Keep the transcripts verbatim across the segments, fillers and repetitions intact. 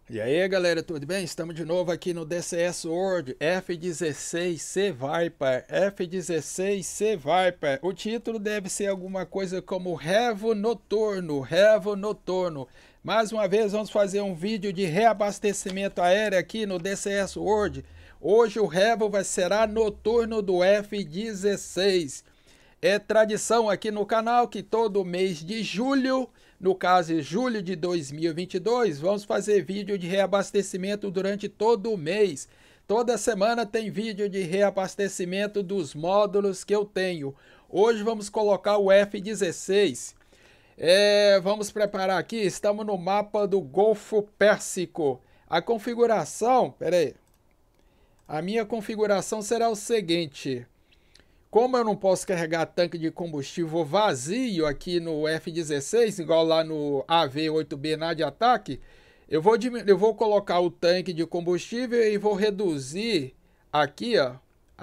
E aí galera, tudo bem? Estamos de novo aqui no D C S World F dezesseis C Viper, F dezesseis C Viper. O título deve ser alguma coisa como Revo Noturno, Revo Noturno. Mais uma vez vamos fazer um vídeo de reabastecimento aéreo aqui no D C S World. Hoje o Revo vai ser noturno do F dezesseis. É tradição aqui no canal que todo mês de julho, no caso julho de dois mil e vinte e dois, vamos fazer vídeo de reabastecimento durante todo o mês. Toda semana tem vídeo de reabastecimento dos módulos que eu tenho. Hoje vamos colocar o F dezesseis. É, vamos preparar aqui, estamos no mapa do Golfo Pérsico. A configuração, peraí, a minha configuração será o seguinte. Como eu não posso carregar tanque de combustível vazio aqui no F dezesseis, igual lá no A V oito B nada de ataque, eu vou, eu vou colocar o tanque de combustível e vou reduzir aqui ó,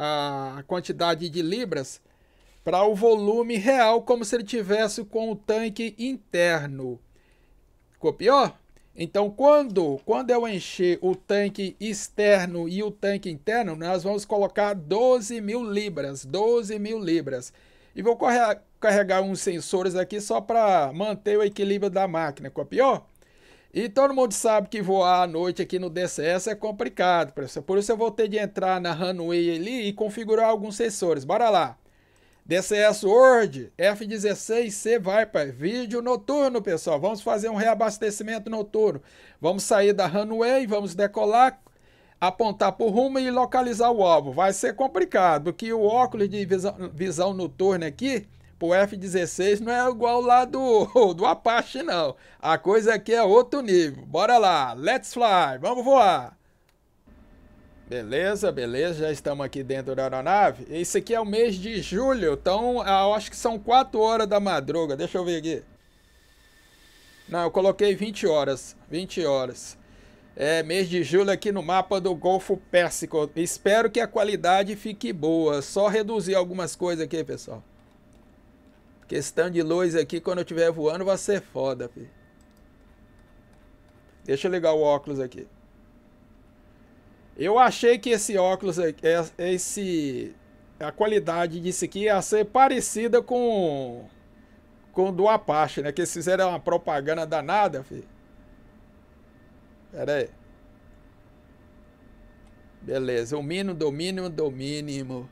a quantidade de libras para o volume real, como se ele tivesse com o tanque interno. Copiou? Então, quando, quando eu encher o tanque externo e o tanque interno, nós vamos colocar doze mil libras, doze mil libras. E vou carregar uns sensores aqui só para manter o equilíbrio da máquina, copiou? E todo mundo sabe que voar à noite aqui no D C S é complicado, por isso eu vou ter de entrar na runway ali e configurar alguns sensores. Bora lá! D C S World F dezesseis C Viper, vídeo noturno, pessoal. Vamos fazer um reabastecimento noturno. Vamos sair da runway, vamos decolar, apontar para o rumo e localizar o alvo. Vai ser complicado, porque o óculos de visão, visão noturna aqui, pro F dezesseis, não é igual lá do, do Apache, não. A coisa aqui é outro nível. Bora lá, let's fly, vamos voar. Beleza, beleza, já estamos aqui dentro da aeronave. Esse aqui é o mês de julho, então eu acho que são quatro horas da madruga. Deixa eu ver aqui. Não, eu coloquei vinte horas, vinte horas. É mês de julho aqui no mapa do Golfo Pérsico. Espero que a qualidade fique boa. Só reduzir algumas coisas aqui, pessoal. Questão de luz aqui, quando eu estiver voando, vai ser foda, filho. Deixa eu ligar o óculos aqui. Eu achei que esse óculos, esse, a qualidade disso aqui ia ser parecida com com o do Apache, né? Que eles fizeram uma propaganda danada, filho. Pera aí. Beleza, o mínimo do mínimo do mínimo.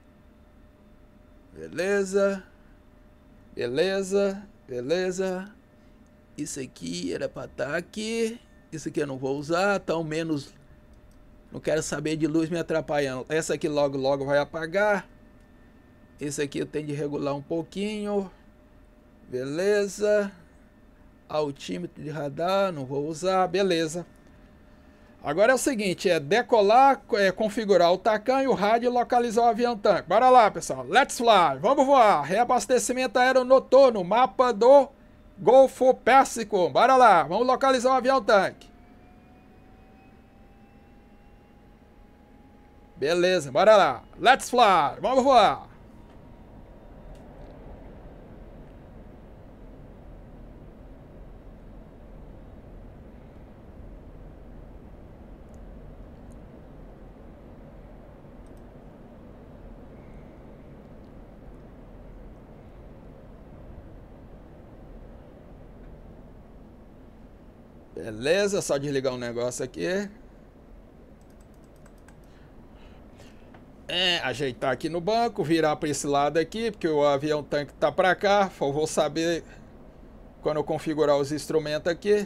Beleza. Beleza, beleza. Isso aqui era pra estar aqui. Isso aqui eu não vou usar, tá ao menos... Não quero saber de luz me atrapalhando. Essa aqui logo logo vai apagar. Esse aqui eu tenho de regular um pouquinho. Beleza. Altímetro de radar, não vou usar. Beleza. Agora é o seguinte, é decolar, é configurar o TACAN e o rádio e localizar o avião tanque. Bora lá, pessoal. Let's fly. Vamos voar. Reabastecimento aéreo noturno. Mapa do Golfo Pérsico. Bora lá. Vamos localizar o avião tanque. Beleza, bora lá. Let's fly. Vamos voar. Beleza, só desligar um negócio aqui. É, ajeitar aqui no banco, virar para esse lado aqui, porque o avião tanque tá para cá. Eu vou saber quando eu configurar os instrumentos aqui.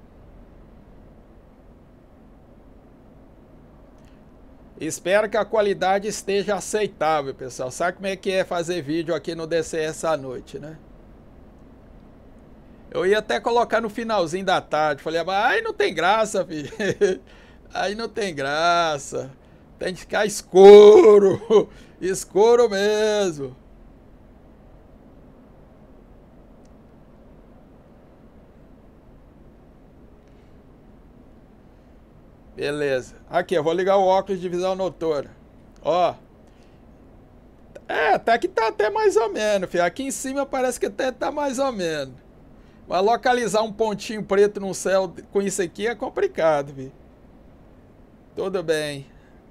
Espero que a qualidade esteja aceitável, pessoal. Sabe como é que é fazer vídeo aqui no D C S à noite, né? Eu ia até colocar no finalzinho da tarde. Falei, mas aí não tem graça, filho. Aí não tem graça. Tem que ficar escuro. Escuro mesmo. Beleza. Aqui, eu vou ligar o óculos de visão noturna. Ó. É, até que tá até mais ou menos, filho. Aqui em cima parece que até tá mais ou menos. Mas localizar um pontinho preto no céu com isso aqui é complicado, viu? Tudo bem.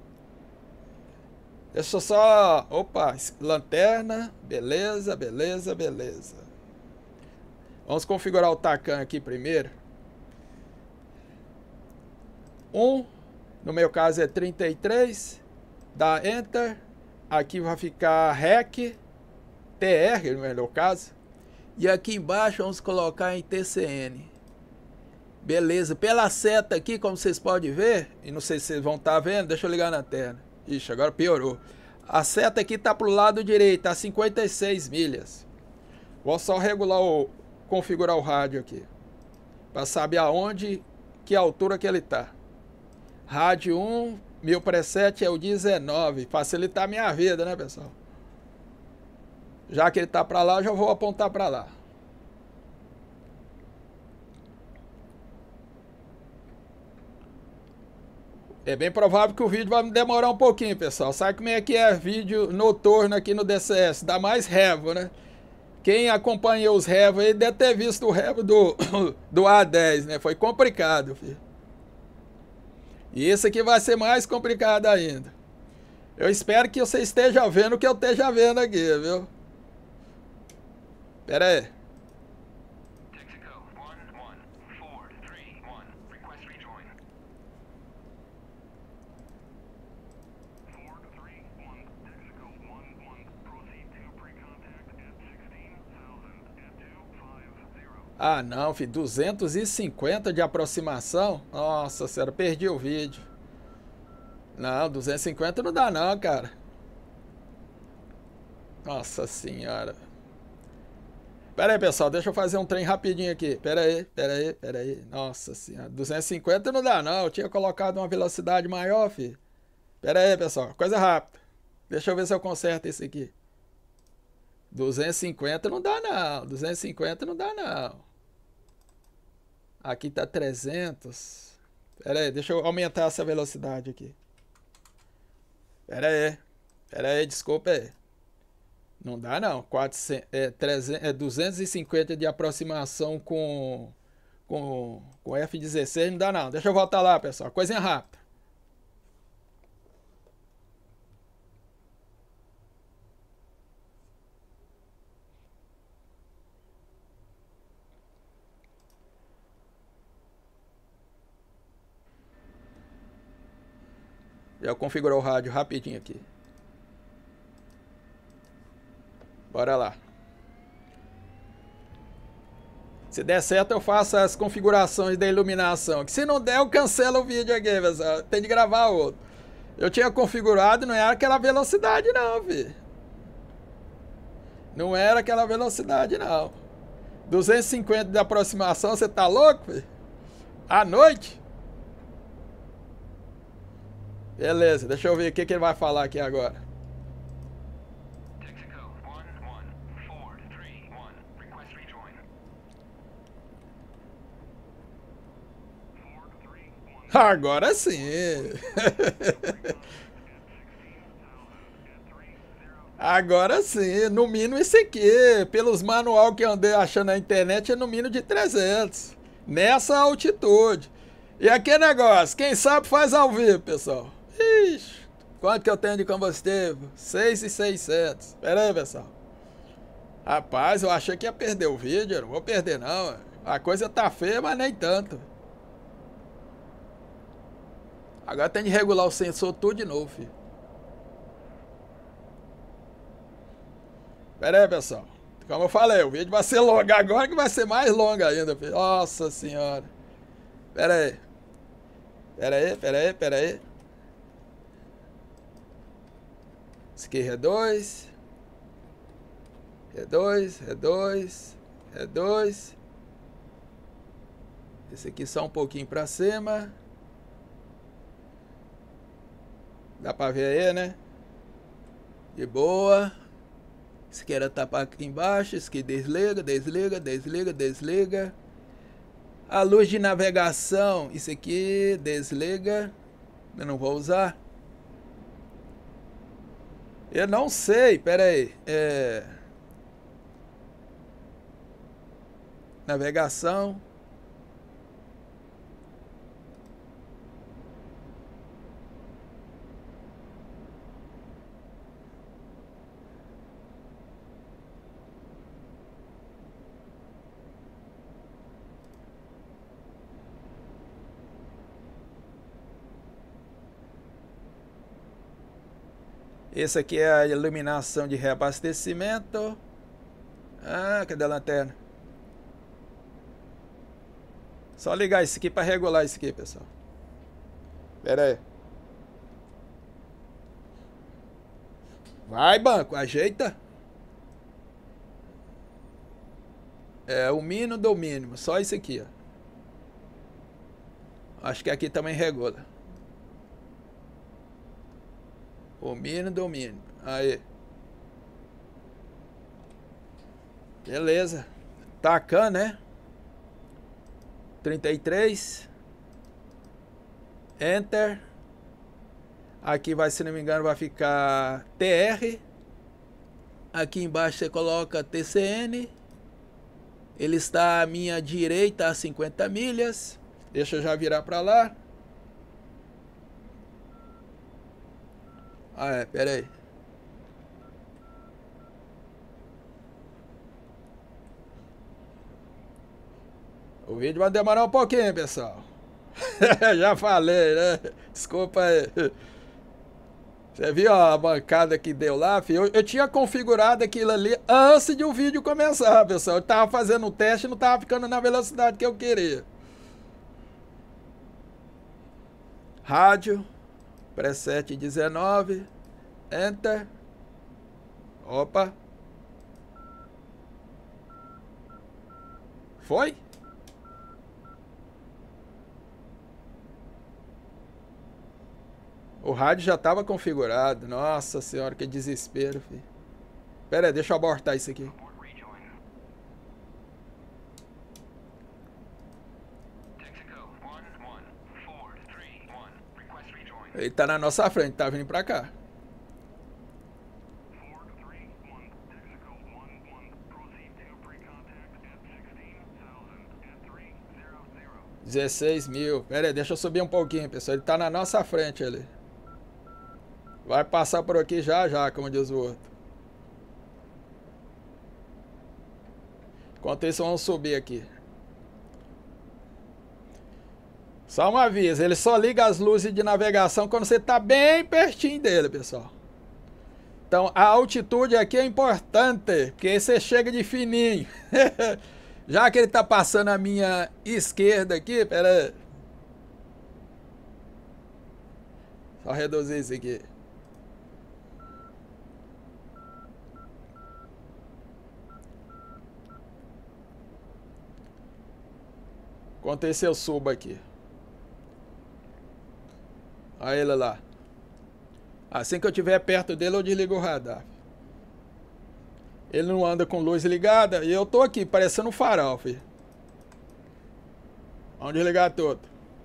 Deixa eu só... Opa, lanterna. Beleza, beleza, beleza. Vamos configurar o Tacan aqui primeiro. um, no meu caso é trinta e três. Dá Enter. Aqui vai ficar REC. T R, no meu caso. E aqui embaixo vamos colocar em T C N. Beleza. Pela seta aqui, como vocês podem ver, e não sei se vocês vão estar vendo, deixa eu ligar na tela. Ixi, agora piorou. A seta aqui está para o lado direito, a cinquenta e seis milhas. Vou só regular o... configurar o rádio aqui. Para saber aonde, que altura que ele está. Rádio um, meu preset é o dezenove. Facilitar a minha vida, né, pessoal? Já que ele está para lá, já vou apontar para lá. É bem provável que o vídeo vai demorar um pouquinho, pessoal. Sabe como é que é vídeo noturno aqui no D C S? Dá mais revo, né? Quem acompanhou os revos aí deve ter visto o revo do, do A dez, né? Foi complicado, filho. E esse aqui vai ser mais complicado ainda. Eu espero que você esteja vendo o que eu esteja vendo aqui, viu? Pera aí. Ah, não, filho. duzentos e cinquenta de aproximação? Nossa senhora, perdi o vídeo. Não, duzentos e cinquenta não dá não, cara. Nossa senhora. Pera aí, pessoal, deixa eu fazer um trem rapidinho aqui. Pera aí, pera aí, pera aí. Nossa senhora, duzentos e cinquenta não dá não. Eu tinha colocado uma velocidade maior, filho. Pera aí, pessoal, coisa rápida. Deixa eu ver se eu conserto isso aqui. duzentos e cinquenta não dá não. duzentos e cinquenta não dá não. Aqui tá trezentos. Pera aí, deixa eu aumentar essa velocidade aqui. Pera aí. Pera aí, desculpa aí. Não dá não. quatrocentos, é, trezentos, é duzentos e cinquenta de aproximação com, com, com F dezesseis não dá não. Deixa eu voltar lá, pessoal. Coisinha rápida. Já configurou o rádio rapidinho aqui. Bora lá. Se der certo, eu faço as configurações da iluminação. Que se não der, eu cancelo o vídeo aqui, pessoal. Tem de gravar outro. Eu tinha configurado, não era aquela velocidade não, filho. Não era aquela velocidade não. duzentos e cinquenta de aproximação, você tá louco, filho? À noite? Beleza, deixa eu ver o que, que ele vai falar aqui agora. Agora sim. Agora sim, no mínimo isso aqui. Pelos manual que eu andei achando na internet, é no mínimo de trezentos. Nessa altitude. E aqui negócio, quem sabe faz ao vivo, pessoal. Ixi, quanto que eu tenho de combustível? seis mil e seiscentos. Pera aí, pessoal. Rapaz, eu achei que ia perder o vídeo. Eu não vou perder não. A coisa tá feia, mas nem tanto. Agora tem de regular o sensor tudo de novo, filho. Pera aí, pessoal. Como eu falei, o vídeo vai ser longo. Agora que vai ser mais longo ainda, filho. Nossa senhora. Pera aí. Pera aí, pera aí, pera aí. Esse aqui é dois. É dois, é dois, é dois. Esse aqui só um pouquinho pra cima. Dá pra ver aí, né? De boa. Esse aqui era tapar aqui embaixo. Esse aqui desliga, desliga, desliga, desliga. A luz de navegação. Isso aqui desliga. Eu não vou usar. Eu não sei, pera aí. É... navegação. Esse aqui é a iluminação de reabastecimento. Ah, cadê a lanterna? Só ligar isso aqui para regular isso aqui, pessoal. Pera aí. Vai, banco, ajeita. É o mínimo do mínimo, só isso aqui, ó. Acho que aqui também regula. O mínimo do mínimo. Aí. Beleza. Tacan, né? trinta e três. Enter. Aqui vai, se não me engano, vai ficar T R. Aqui embaixo você coloca T C N. Ele está à minha direita a cinquenta milhas. Deixa eu já virar para lá. Ah, é, pera aí. O vídeo vai demorar um pouquinho, pessoal. Já falei, né? Desculpa aí. Você viu a bancada que deu lá, filho? Eu, eu tinha configurado aquilo ali antes de o vídeo começar, pessoal. Eu tava fazendo um teste e não tava ficando na velocidade que eu queria. Rádio. Preset dezenove. Enter. Opa. Foi? O rádio já estava configurado. Nossa senhora, que desespero, filho. Pera aí, deixa eu abortar isso aqui. Ele tá na nossa frente, tá vindo pra cá. dezesseis mil. Pera aí, deixa eu subir um pouquinho, pessoal. Ele tá na nossa frente ali. Vai passar por aqui já já, como diz o outro. Enquanto isso, vamos subir aqui. Só um aviso, ele só liga as luzes de navegação quando você tá bem pertinho dele, pessoal. Então, a altitude aqui é importante, porque aí você chega de fininho. Já que ele tá passando a minha esquerda aqui, pera aí. Só reduzir isso aqui. Enquanto esse eu subo aqui. Olha ele lá. Assim que eu estiver perto dele, eu desligo o radar. Ele não anda com luz ligada e eu tô aqui, parecendo um farol, filho. Vamos desligar tudo.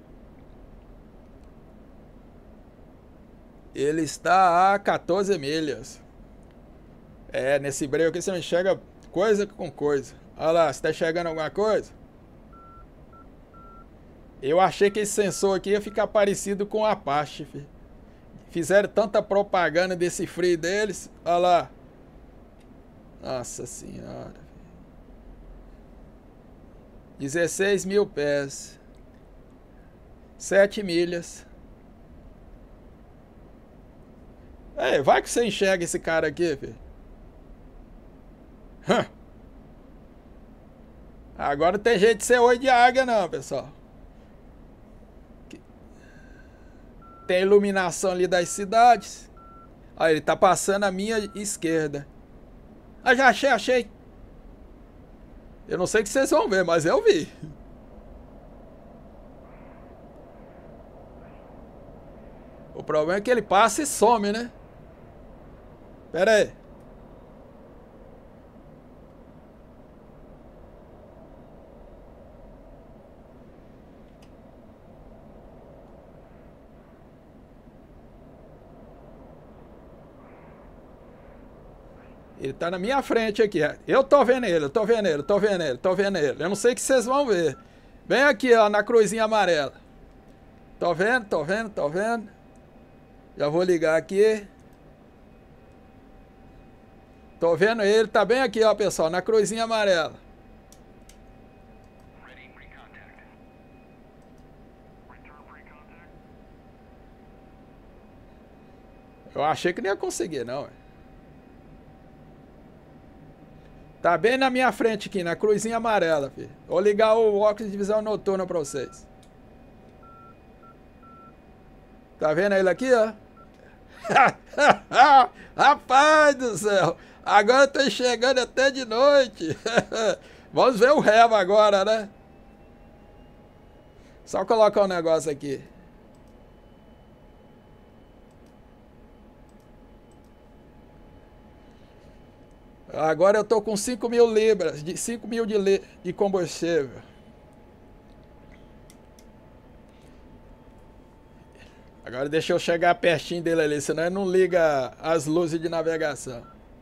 Ele está a quatorze milhas. É, nesse breu aqui você não enxerga coisa com coisa. Olha lá, você tá enxergando alguma coisa? Eu achei que esse sensor aqui ia ficar parecido com o Apache, filho. Fizeram tanta propaganda desse free deles. Olha lá. Nossa senhora. dezesseis mil pés. sete milhas. É, vai que você enxerga esse cara aqui, filho. Agora não tem jeito de ser oi de águia não, pessoal. Tem iluminação ali das cidades. Aí ele tá passando a minha esquerda. Ah, já achei, achei. Eu não sei o que vocês vão ver, mas eu vi. O problema é que ele passa e some, né? Pera aí. Ele tá na minha frente aqui. Eu tô vendo ele, eu tô vendo ele, tô vendo ele, tô vendo ele. Eu não sei o que vocês vão ver. Bem aqui, ó, na cruzinha amarela. Tô vendo, tô vendo, tô vendo. Já vou ligar aqui. Tô vendo ele, tá bem aqui, ó, pessoal, na cruzinha amarela. Eu achei que não ia conseguir, não. Tá bem na minha frente aqui, na cruzinha amarela, filho. Vou ligar o óculos de visão noturna pra vocês. Tá vendo ele aqui, ó? Rapaz do céu! Agora eu tô enxergando até de noite. Vamos ver o réu agora, né? Só colocar um negócio aqui. Agora eu tô com cinco mil libras, de cinco mil de, li, de combustível. Agora deixa eu chegar pertinho dele ali, senão ele não liga as luzes de navegação.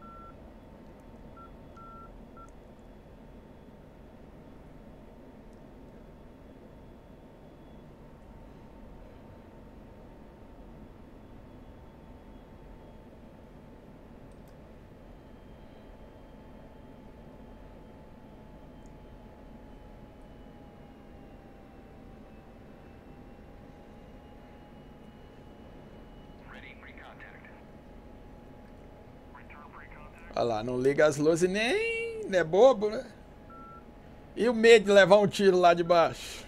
Olha lá, não liga as luzes nem... não é bobo, né? E o medo de levar um tiro lá de baixo?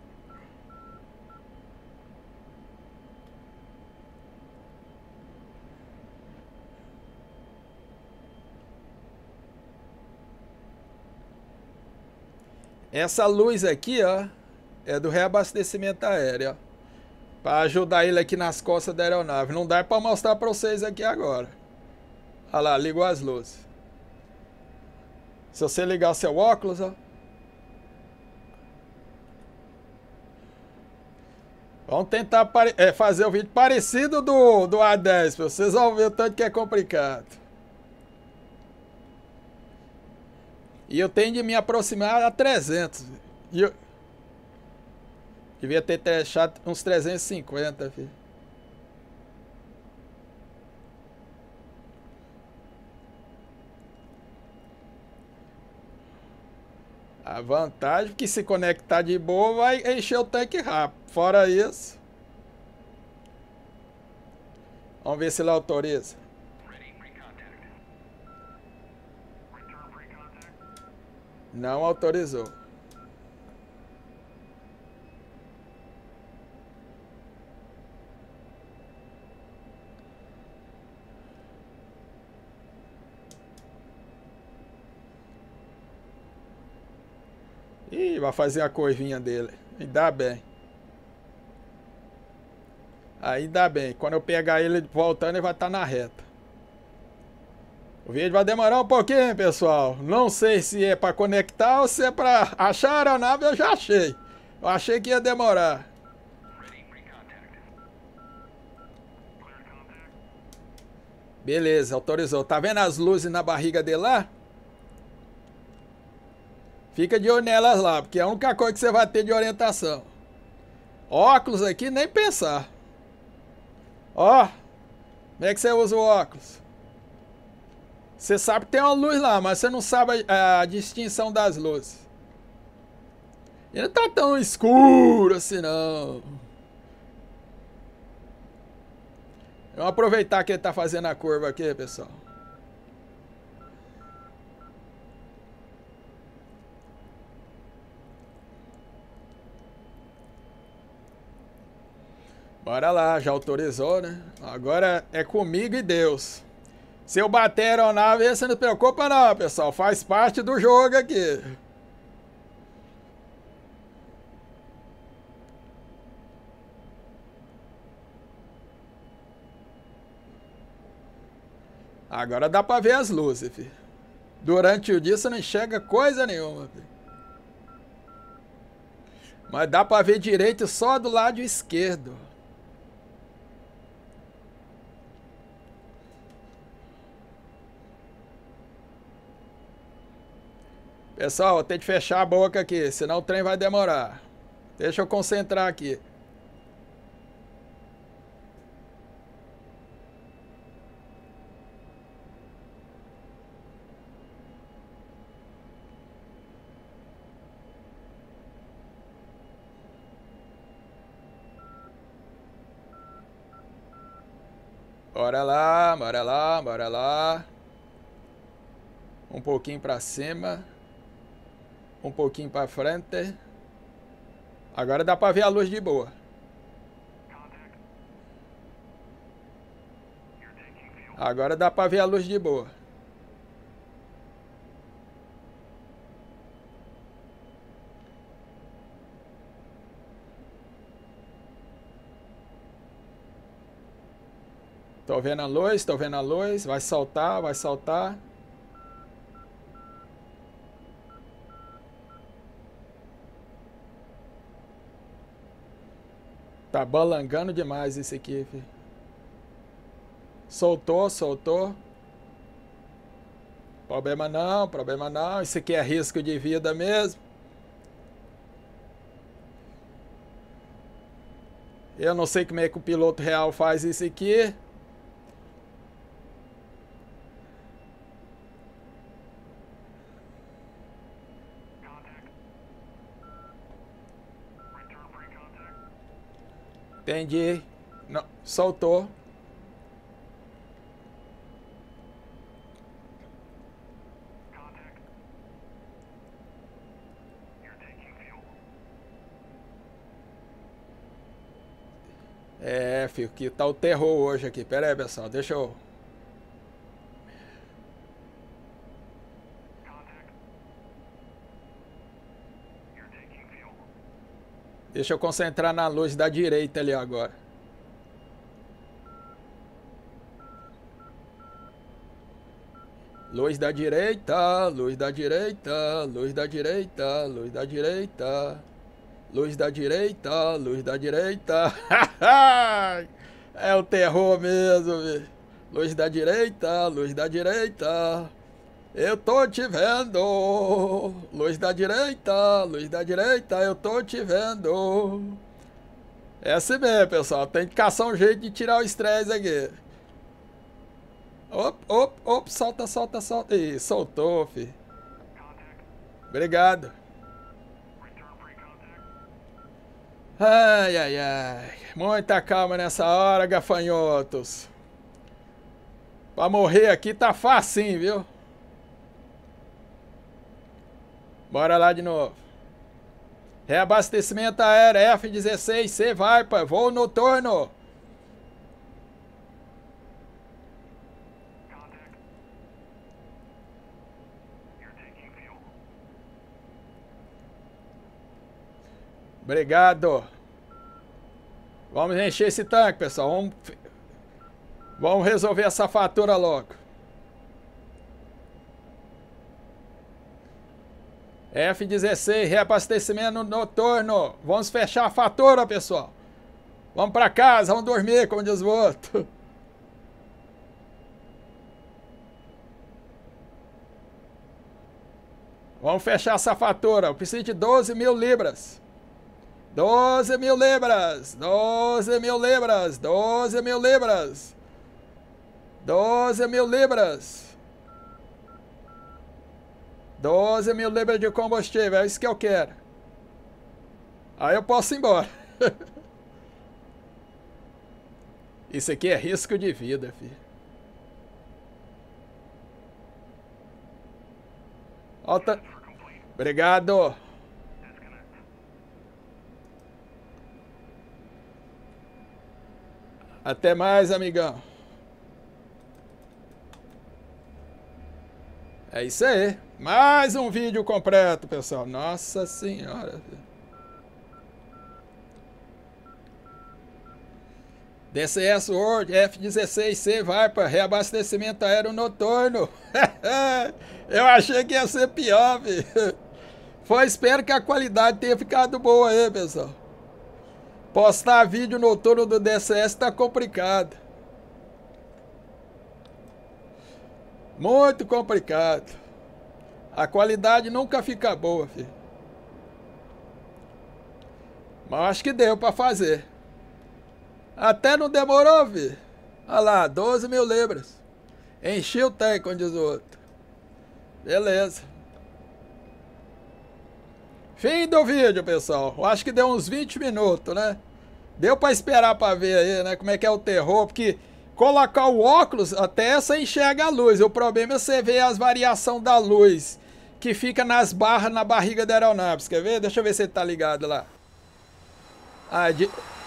Essa luz aqui, ó, é do reabastecimento aéreo, ó. Para ajudar ele aqui nas costas da aeronave. Não dá para mostrar para vocês aqui agora. Olha lá, ligou as luzes. Se você ligar o seu óculos, ó. Vamos tentar é, fazer o vídeo parecido do, do A dez, pra vocês vão ver o tanto que é complicado. E eu tenho de me aproximar a trezentos. E eu devia ter deixado uns trezentos e cinquenta, filho. A vantagem é que se conectar de boa vai encher o tanque rápido. Fora isso, vamos ver se ele autoriza. Não autorizou. Ih, vai fazer a coivinha dele. Ainda bem. Ainda bem. Quando eu pegar ele voltando, ele vai estar na reta. O vídeo vai demorar um pouquinho, pessoal. Não sei se é para conectar ou se é para achar a aeronave. Eu já achei. Eu achei que ia demorar. Beleza, autorizou. Tá vendo as luzes na barriga dele lá? Fica de olho nelas lá, porque é a única coisa que você vai ter de orientação. Óculos aqui, nem pensar. Ó, como é que você usa o óculos? Você sabe que tem uma luz lá, mas você não sabe a, a distinção das luzes. E não tá tão escuro assim, não. Vamos aproveitar que ele tá fazendo a curva aqui, pessoal. Bora lá, já autorizou, né? Agora é comigo e Deus. Se eu bater a aeronave, você não se preocupa não, pessoal. Faz parte do jogo aqui. Agora dá pra ver as luzes, filho. Durante o dia você não enxerga coisa nenhuma, filho. Mas dá pra ver direito só do lado esquerdo. Pessoal, eu tenho que fechar a boca aqui, senão o trem vai demorar. Deixa eu concentrar aqui. Bora lá, bora lá, bora lá. Um pouquinho pra cima. Um pouquinho pra frente. Agora dá pra ver a luz de boa. Agora dá pra ver a luz de boa. Tô vendo a luz, tô vendo a luz. Vai saltar, vai saltar. Tá balangando demais esse aqui, filho. Soltou, soltou. Problema não, problema não. Isso aqui é risco de vida mesmo. Eu não sei como é que o piloto real faz isso aqui. Entendi. Não, soltou. É, filho, que tá o terror hoje aqui. Pera aí, pessoal, deixa eu... Deixa eu concentrar na luz da direita ali agora. Luz da direita, luz da direita, luz da direita, luz da direita. Luz da direita, luz da direita. É o terror mesmo, velho. Luz da direita, luz da direita. Eu tô te vendo. Luz da direita, luz da direita, eu tô te vendo. É assim mesmo, pessoal. Tem que caçar um jeito de tirar o estresse aqui. Op, op, op, solta, solta, solta. Ih, soltou, fi. Obrigado. Ai, ai, ai. Muita calma nessa hora, gafanhotos. Pra morrer aqui tá facinho, viu? Bora lá de novo. Reabastecimento aéreo F dezesseis C Viper, voo noturno. Obrigado. Vamos encher esse tanque, pessoal. Vamos, Vamos resolver essa fatura logo. F dezesseis, reabastecimento noturno. Vamos fechar a fatura, pessoal. Vamos para casa, vamos dormir, como diz o outro. Vamos fechar essa fatura. Eu preciso de doze mil libras. doze mil libras. doze mil libras. doze mil libras. doze mil libras. doze mil libras de combustível. É isso que eu quero. Aí eu posso ir embora. Isso aqui é risco de vida, filho. Alta. Obrigado. Até mais, amigão. É isso aí. Mais um vídeo completo, pessoal. Nossa senhora. D C S World F dezesseis C Viper, reabastecimento aéreo noturno. Eu achei que ia ser pior, filho. Foi, espero que a qualidade tenha ficado boa aí, pessoal. Postar vídeo noturno do D C S tá complicado. Muito complicado. A qualidade nunca fica boa, filho. Mas acho que deu pra fazer. Até não demorou, filho. Olha lá, doze mil libras. Enchi o tanque, como diz o outro. Beleza. Fim do vídeo, pessoal. Eu acho que deu uns vinte minutos, né? Deu pra esperar pra ver aí, né? Como é que é o terror. Porque colocar o óculos, até você enxerga a luz. O problema é você ver as variações da luz que fica nas barras na barriga da aeronave. Quer ver? Deixa eu ver se ele tá ligado lá. Ah, de...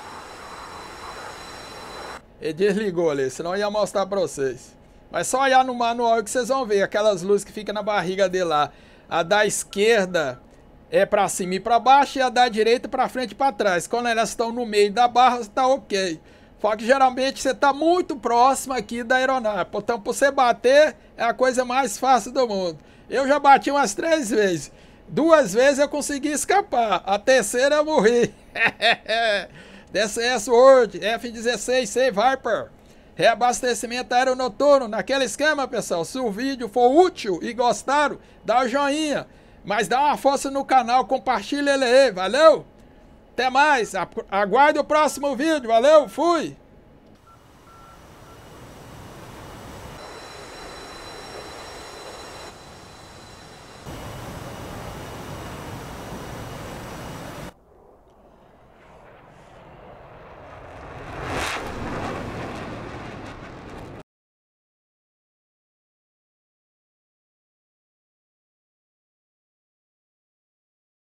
ele desligou ali, senão eu ia mostrar pra vocês. Mas só olhar no manual que vocês vão ver aquelas luzes que ficam na barriga dele lá. A da esquerda é pra cima e pra baixo, e a da direita pra frente e pra trás. Quando elas estão no meio da barra, tá ok. Só que geralmente você tá muito próximo aqui da aeronave. Então, pra você bater, é a coisa mais fácil do mundo. Eu já bati umas três vezes. Duas vezes eu consegui escapar. A terceira eu morri. D S S World F dezesseis C Viper. Reabastecimento aeronoturno. Naquele esquema, pessoal. Se o vídeo for útil e gostaram, dá o joinha. Mas dá uma força no canal, compartilha ele aí, valeu? Até mais, aguarde o próximo vídeo, valeu, fui!